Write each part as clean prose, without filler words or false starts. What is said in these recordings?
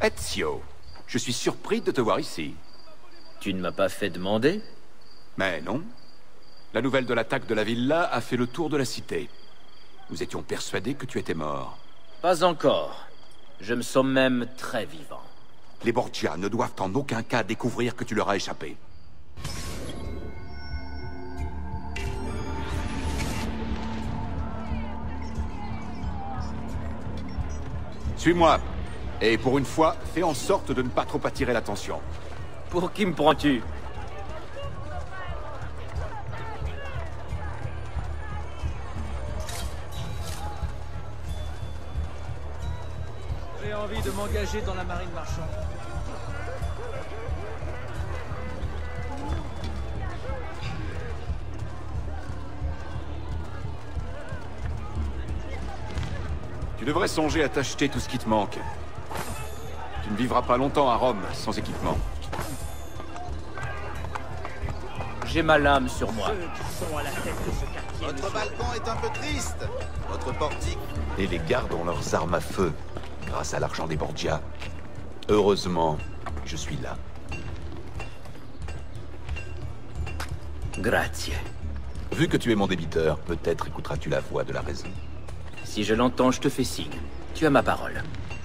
Ezio, je suis surpris de te voir ici. Tu ne m'as pas fait demander? Mais non. La nouvelle de l'attaque de la villa a fait le tour de la cité. Nous étions persuadés que tu étais mort. Pas encore. Je me sens même très vivant. Les Borgia ne doivent en aucun cas découvrir que tu leur as échappé. Suis-moi. Et pour une fois, fais en sorte de ne pas trop attirer l'attention. Pour qui me prends-tu? J'ai envie de m'engager dans la marine marchande. Tu devrais songer à t'acheter tout ce qui te manque. Tu ne vivras pas longtemps à Rome sans équipement. J'ai ma lame sur moi. Votre balcon est un peu triste. Votre portique. Et les gardes ont leurs armes à feu, grâce à l'argent des Borgia. Heureusement, je suis là. Grazie. Vu que tu es mon débiteur, peut-être écouteras-tu la voix de la raison. Si je l'entends, je te fais signe. Tu as ma parole.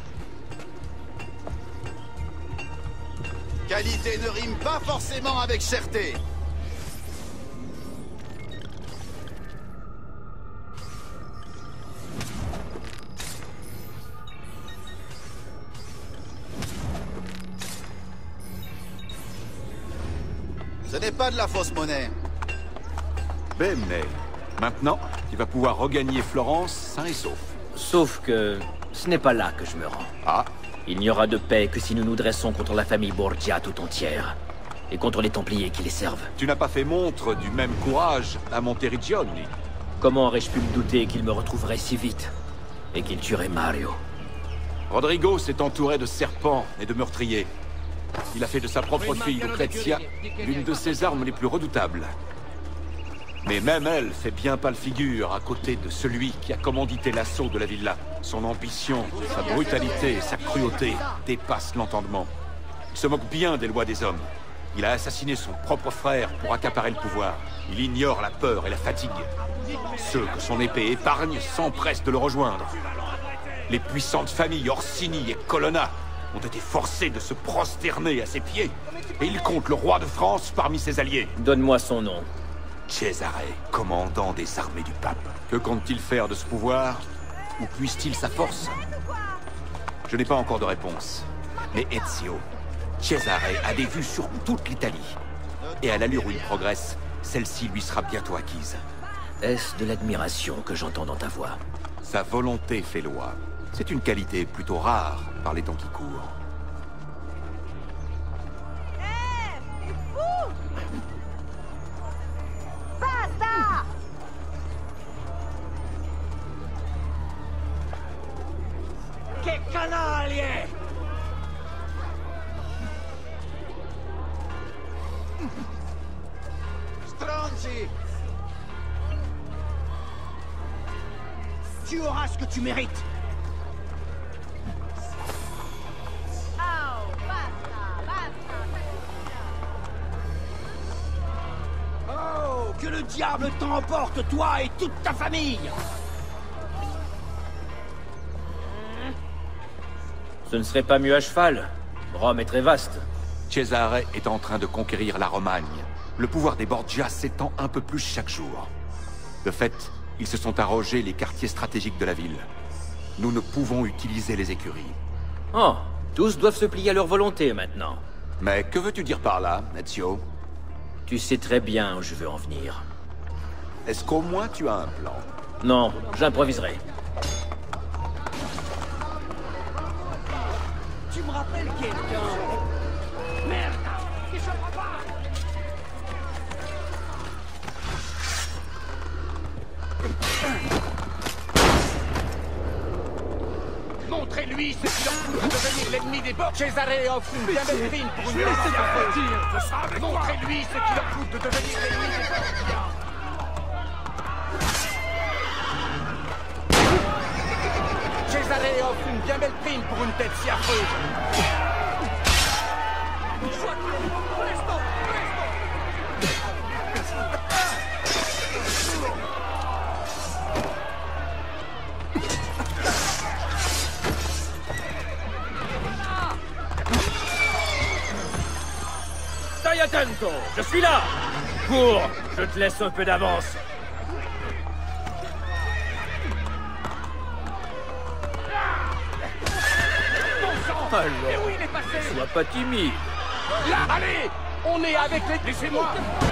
Qualité ne rime pas forcément avec cherté. Ce n'est pas de la fausse monnaie. Bene. Maintenant, tu vas pouvoir regagner Florence sain et sauf. Sauf que ce n'est pas là que je me rends. Ah, Il n'y aura de paix que si nous nous dressons contre la famille Borgia tout entière. Et contre les Templiers qui les servent. tu n'as pas fait montre du même courage à Monteriggioni. Comment aurais-je pu me douter qu'il me retrouverait si vite? Et qu'il tuerait Mario? Rodrigo s'est entouré de serpents et de meurtriers. Il a fait de sa propre fille, Lucrezia, l'une de ses armes les plus redoutables. Mais même elle fait bien pâle figure à côté de celui qui a commandité l'assaut de la villa. Son ambition, sa brutalité et sa cruauté dépassent l'entendement. Il se moque bien des lois des hommes. Il a assassiné son propre frère pour accaparer le pouvoir. Il ignore la peur et la fatigue. Ceux que son épée épargne s'empressent de le rejoindre. Les puissantes familles Orsini et Colonna ont été forcées de se prosterner à ses pieds. Et il compte le roi de France parmi ses alliés. Donne-moi son nom. Cesare, commandant des armées du pape. Que compte-t-il faire de ce pouvoir? Où puise-t-il sa force? Je n'ai pas encore de réponse. Mais Ezio, Cesare a des vues sur toute l'Italie. Et à l'allure où il progresse, celle-ci lui sera bientôt acquise. Est-ce de l'admiration que j'entends dans ta voix? Sa volonté fait loi. C'est une qualité plutôt rare par les temps qui courent. Basta! Che canaglie! Stronzi! Tu auras ce que tu mérites! Oh, basta, basta! Oh, que le diable t'emporte, toi et toute ta famille! Ce ne serait pas mieux à cheval. Rome est très vaste. Cesare est en train de conquérir la Romagne. Le pouvoir des Borgia s'étend un peu plus chaque jour. De fait, ils se sont arrogés les quartiers stratégiques de la ville. Nous ne pouvons utiliser les écuries. Oh, tous doivent se plier à leur volonté maintenant. Mais que veux-tu dire par là, Ezio? Tu sais très bien où je veux en venir. Est-ce qu'au moins tu as un plan? Non, j'improviserai. Tu me rappelles quelqu'un? Merde! Je comprends pas! Montrez-lui ce qu'il en coûte de devenir l'ennemi des Borgia. Cesare offre une bien belle prime pour une mission. Montrez-lui ce qu'il en coûte de devenir l'ennemi des Borgia. Cesare offre une bien belle prime pour une tête si affreuse. Stai attento, je suis là. Cours, je te laisse un peu d'avance. Alors, Et où il est passé? sois pas timide. Là, allez! On est avec les... Laissez-moi!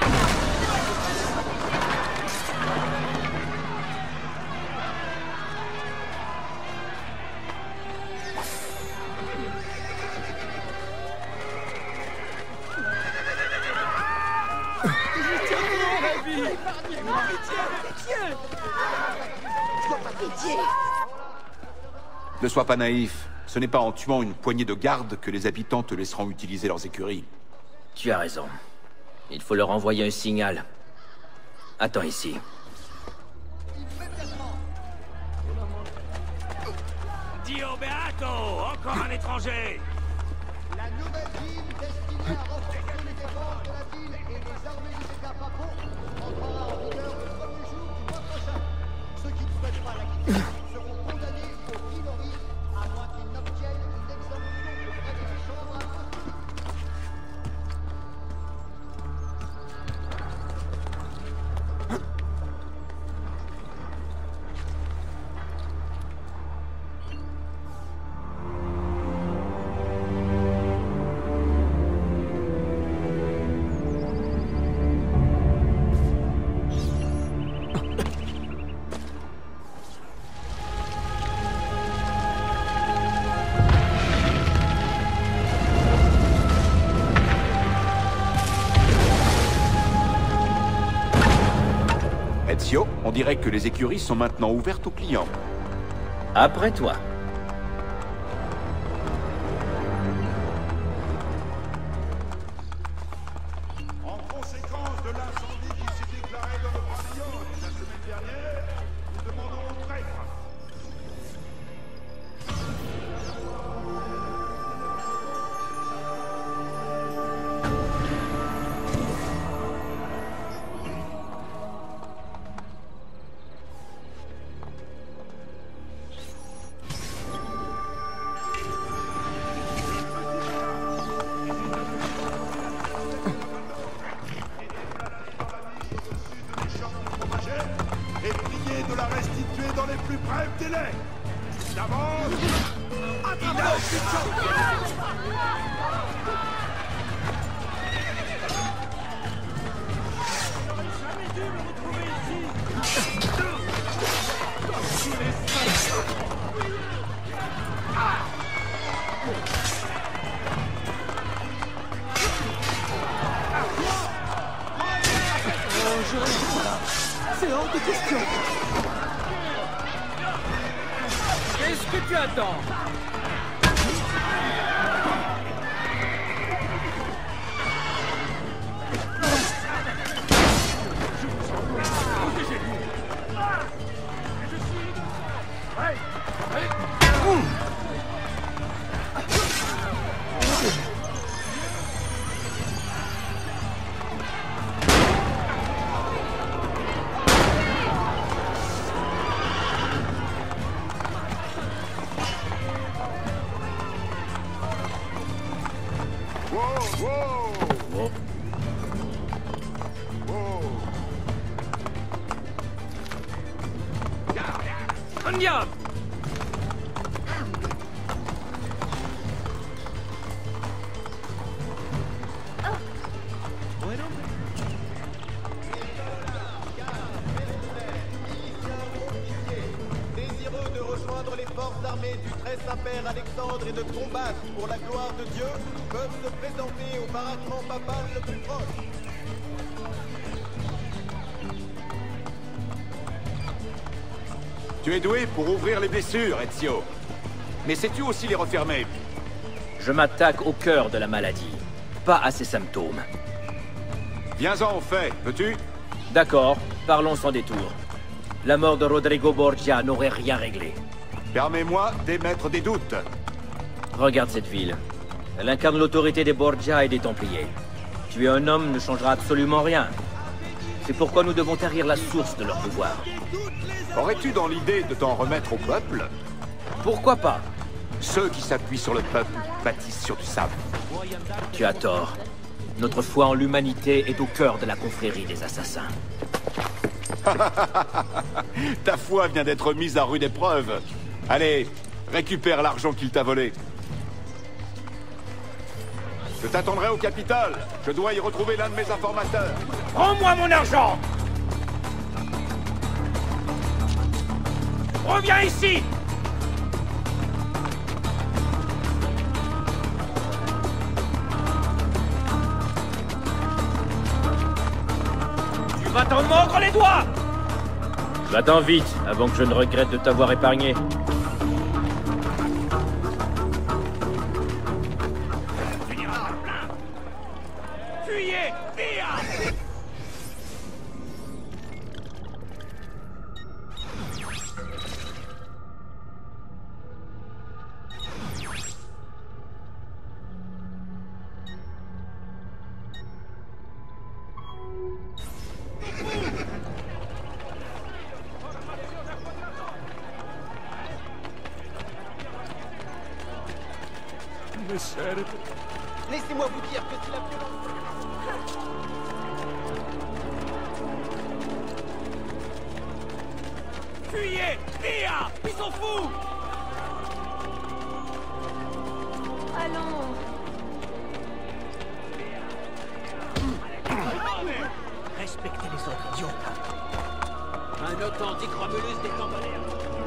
Ne sois pas naïf. Ce n'est pas en tuant une poignée de gardes que les habitants te laisseront utiliser leurs écuries. Tu as raison. Il faut leur envoyer un signal. Attends ici. Dio Beato! Encore un étranger! La nouvelle ville destinée à renforcer les défenses de la ville et les armées du État papaux entrera en vigueur le premier jour du mois prochain. Ceux qui ne souhaitent pas la quitter seront condamnés au pilori à moins qu'ils n'obtiennent une exemption auprès de la Chambre apostolique. Ezio, on dirait que les écuries sont maintenant ouvertes aux clients. Après toi. En conséquence de l'incendie qui s'est déclaré dans le pavillon la semaine dernière, nous demandons au prêtre. Et prier de la restituer dans les plus brefs délais. D'avance, C'est hors de question! Qu'est-ce que tu attends? Andiamo! Désireux de rejoindre les forces armées du très Saint-Père Alexandre et de combattre pour la gloire de Dieu, peuvent se présenter au baraquement papal le plus proche. Tu es doué pour ouvrir les blessures, Ezio. Mais sais-tu aussi les refermer? Je m'attaque au cœur de la maladie, pas à ses symptômes. Viens-en au fait, veux-tu? D'accord, parlons sans détour. La mort de Rodrigo Borgia n'aurait rien réglé. Permets-moi d'émettre des doutes. Regarde cette ville. Elle incarne l'autorité des Borgia et des Templiers. Tuer un homme ne changera absolument rien. C'est pourquoi nous devons tarir la source de leur pouvoir. Aurais-tu dans l'idée de t'en remettre au peuple? Pourquoi pas? Ceux qui s'appuient sur le peuple bâtissent sur du sable. Tu as tort. Notre foi en l'humanité est au cœur de la confrérie des assassins. Ta foi vient d'être mise à rude épreuve. Allez, récupère l'argent qu'il t'a volé. Je t'attendrai au Capitole. Je dois y retrouver l'un de mes informateurs. Rends-moi mon argent! Reviens ici! Tu vas t'en mordre les doigts! Va-t'en vite, avant que je ne regrette de t'avoir épargné. Fuyez! Via! Laissez-moi vous dire que si la violence... Fuyez! Via! Ils sont fous! Allons. Respectez les autres, idiots. Un authentique Romulus des Cambodgiens.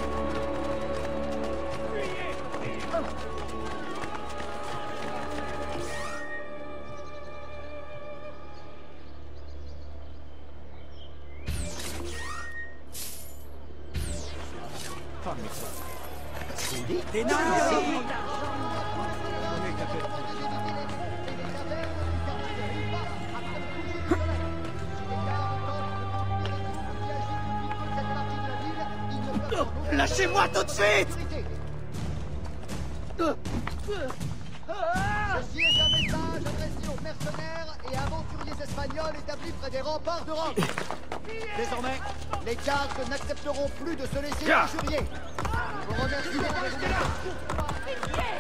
Des Lâchez-moi tout de suite! Ceci est un message adressé aux mercenaires et aventuriers espagnols établis près des remparts de Rome. Désormais, les gardes n'accepteront plus de se laisser injurier. Nous vous remercions de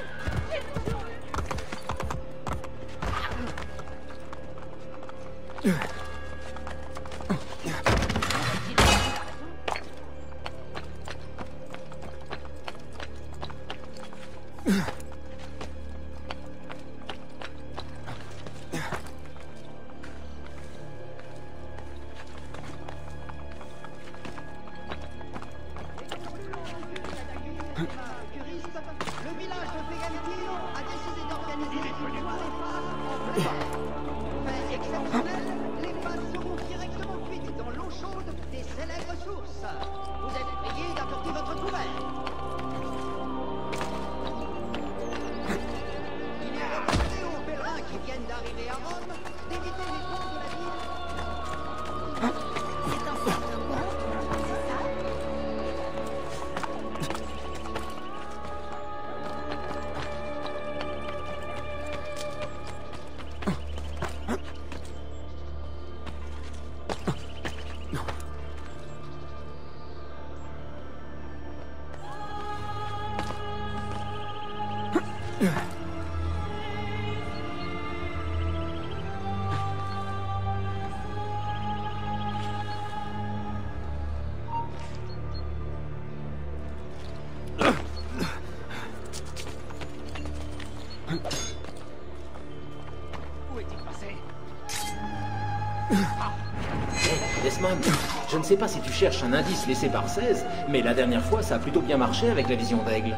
Le village de Pegaltino a décidé d'organiser une soirée phare en plein. Fait exceptionnel, les pâtes seront directement cuites dans l'eau chaude des célèbres sources. Vous êtes priés d'apporter votre couvert. Il est recommandé aux pèlerins qui viennent d'arriver à Rome d'éviter les ponts de la ville. C'est un certain bon, c'est ça? Où est-il passé? Desmond, je ne sais pas si tu cherches un indice laissé par 16, mais la dernière fois, ça a plutôt bien marché avec la vision d'aigle.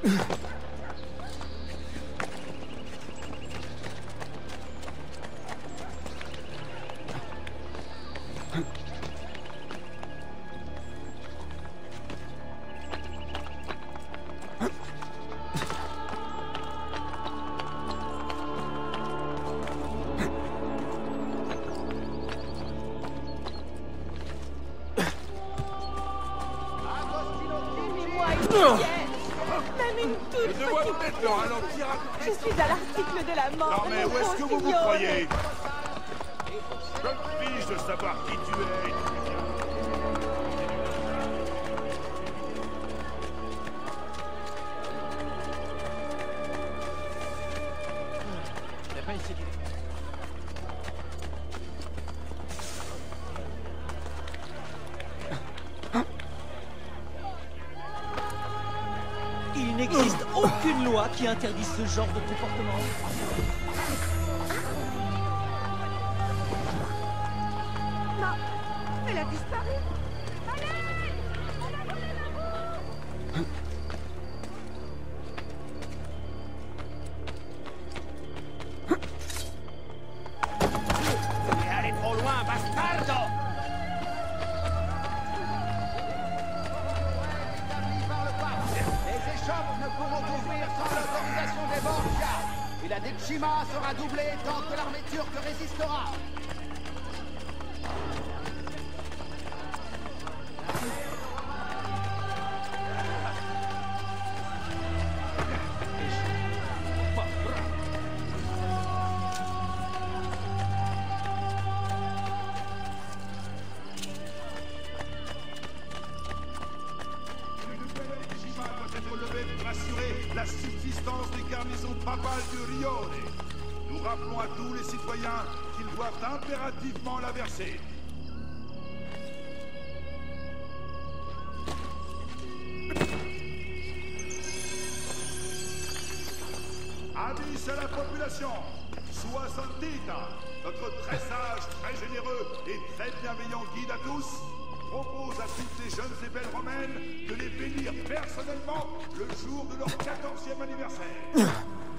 Je dois peut-être le ralentir un peu. Je suis à l'article de la mort. Non mais où est-ce que vous vous croyez? Je me fiche de savoir qui tu es. C'est pas ici. Il n'existe aucune loi qui interdise ce genre de comportement. Non, elle a disparu. T'es allé trop loin, bastardo! Établi par le pape. Les échoppes ne pourront ouvrir sans l'autorisation des Borgia. Et la Decima sera doublée tant que l'armée turque résistera. Une nouvelle Decima doit être levée pour assurer la subsistance des garnisons papales de Rione. Nous rappelons à tous les citoyens qu'ils doivent impérativement la verser. Avis à la population, Sua Santita, notre très sage, très généreux et très bienveillant guide à tous, propose à toutes les jeunes et belles romaines de les bénir personnellement le jour de leur 14e anniversaire.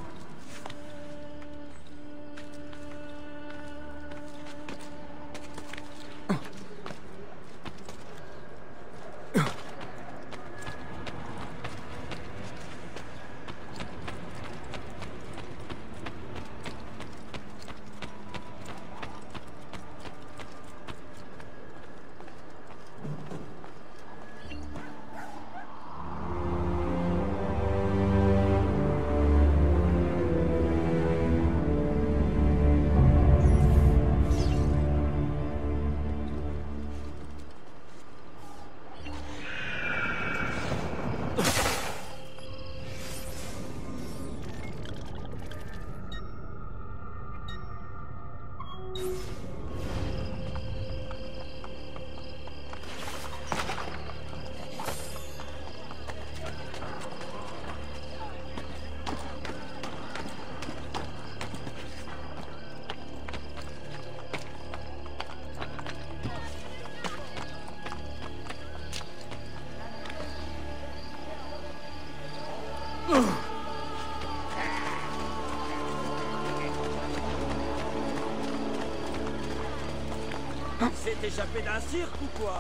C'est échappé d'un cirque ou quoi?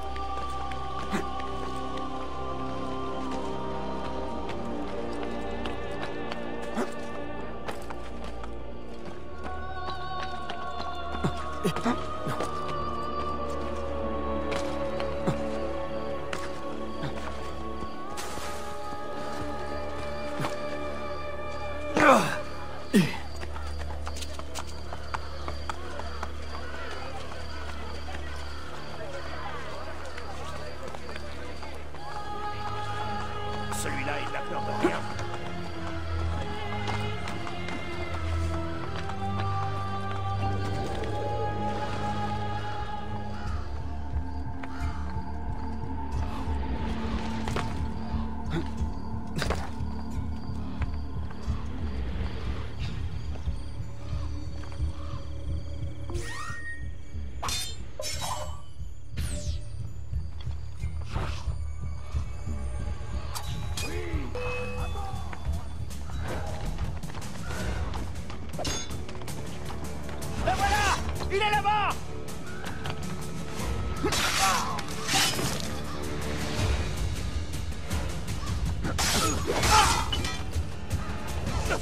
Celui-là, il n'a peur de rien.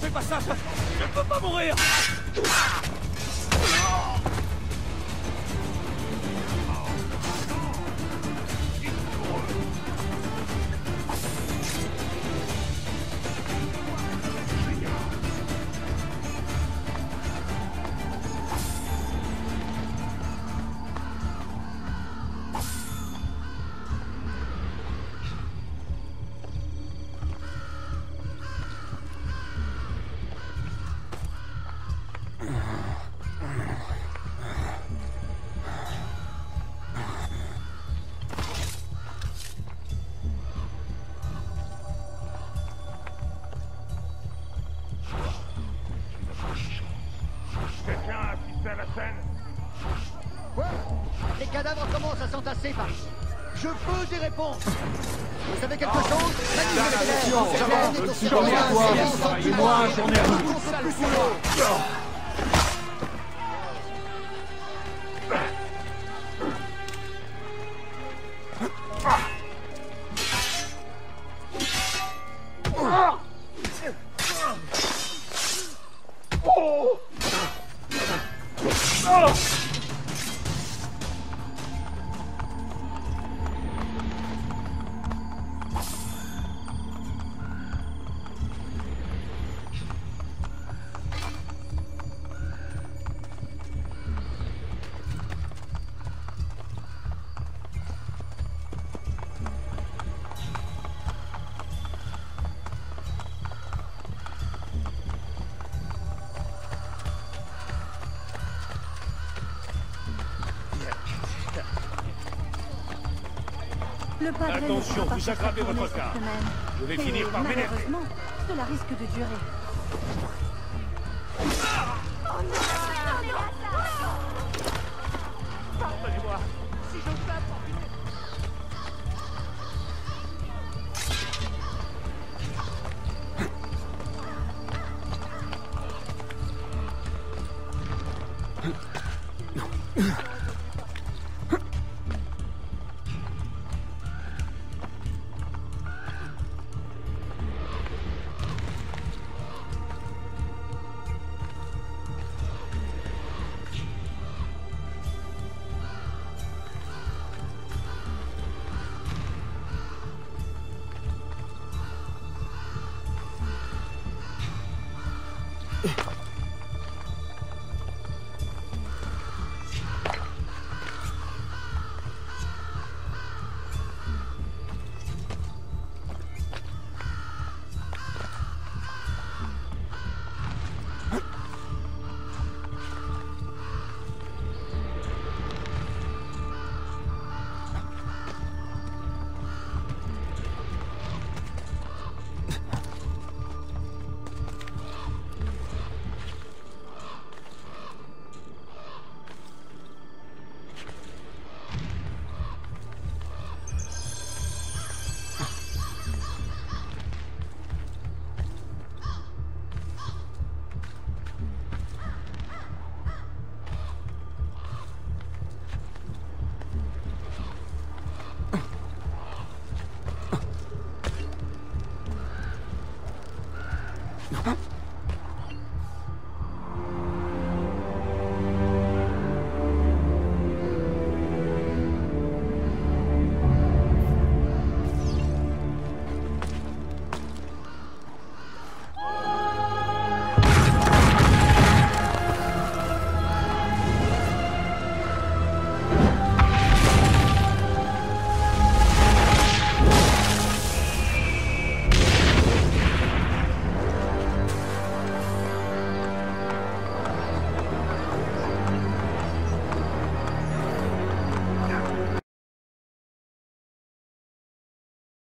fais pas ça, je ne peux pas mourir. Quelqu'un a assisté à la scène? Quoi? Les cadavres commencent à s'entasser par ici. Je veux des réponses. Vous savez quelque chose? J'en ai à toi. Et moi, j'en ai à vous. Le padre Attention, vous aggravez votre cas. Je vais finir par m'énerver. Malheureusement, cela risque de durer. Pardonnez-moi. Si je tape.